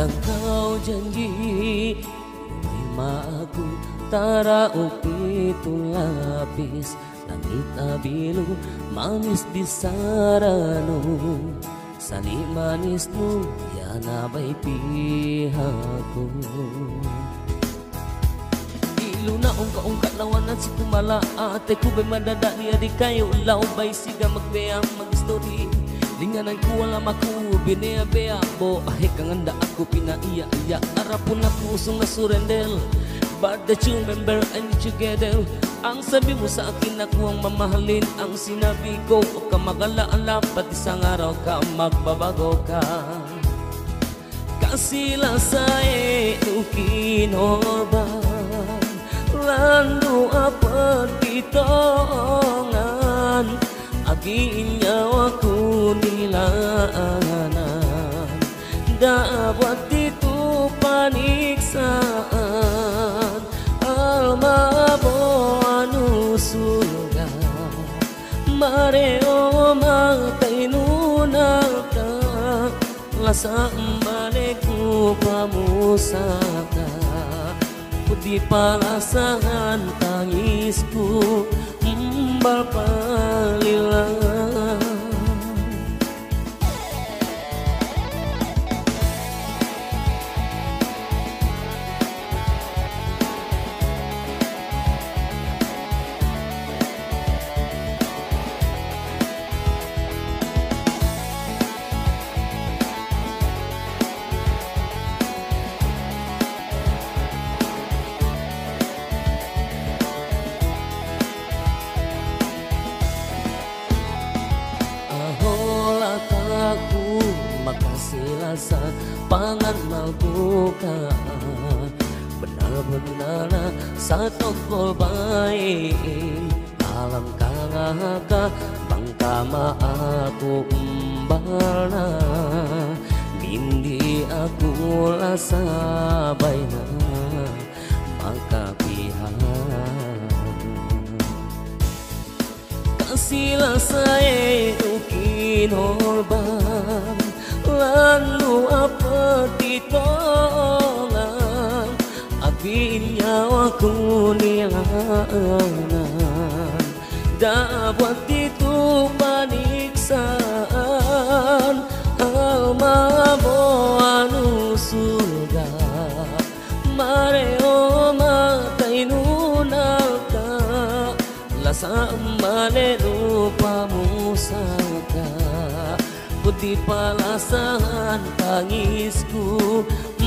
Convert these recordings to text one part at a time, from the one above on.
Parang kau janji terima aku taraok itu lapis langit abilu manis di sarano sani manis nu yan abay pihako ilunaong kaungkat lawanan si kumala ate ko bay madada niya di kayo ulaw bay siga magbeang mag-story linganan ko wala maku binea-bea bo ahe kanganda ako pinaiya-iya arapon na pusong na surrender but that you remember and together ang sabi mo sa akin ako ang mamahalin ang sinabi ko o ka mag-alaala pati isang araw ka magbabago ka kasi lasa ukinoban rando apat kitongan agiin niya ako nilaanan dapat dito paniksaan alma mo ano surga mareo magkainunal ka lasang balik ko pamusaka pudi palasahan tangis ko balpalila aku makasila sa pangan magbuka benar-benar sa tungkol baik alam ka bangka aku umbala hindi ako lasabay na makapihan kasila sa ukinorban lalu apa ditolak abin nyawa ku nilangan dapat itu paniksaan alma mo anu surga mareo matainunal ka lasa malelu pamusaka putih palasan tangisku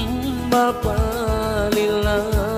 mapalila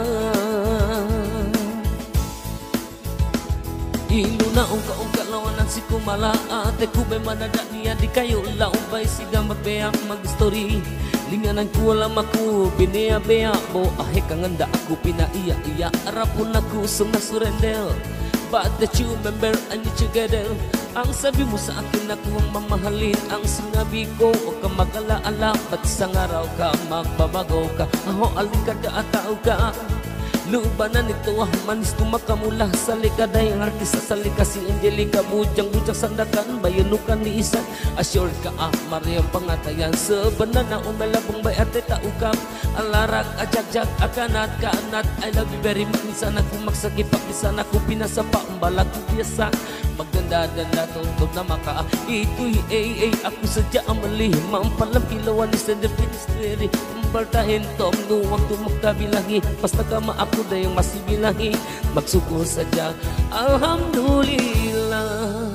ilunaong kaungkat lawanan si kumala ate ko bay manada niya di kayo laong bay siga magbeang mag-story linganan ko wala maku binea-bea bo ahe kanganda ako pinaiya-iya arapon ako sumna surrender but that you remember and you together ang sabi mo sa akin ako ang mamahalin ang sinabi ko o ka mag-alaala ba't isang araw ka magbabago ka aho alikad ka at tao ka lubanan nito manis kumakamula sa likaday ang artista sa likas si Angelica bujang-bujang sandakan bayanukan ni isa assured ka Mariam pangatayan sa banana umelabong bay ate taukap alarak ajak-jak akanat kaanat I love you very much minsan ako magsakipag minsan ako pinasapa umbalag ko piyasa maganda na tungkol na maka ito'y ako sadya ang mali mampalam kilawan ni Sender Ministry umbaltahin tong nuwag tumagkabilangi basta ka maako na yung masibilangi magsukol sadya alhamdulillah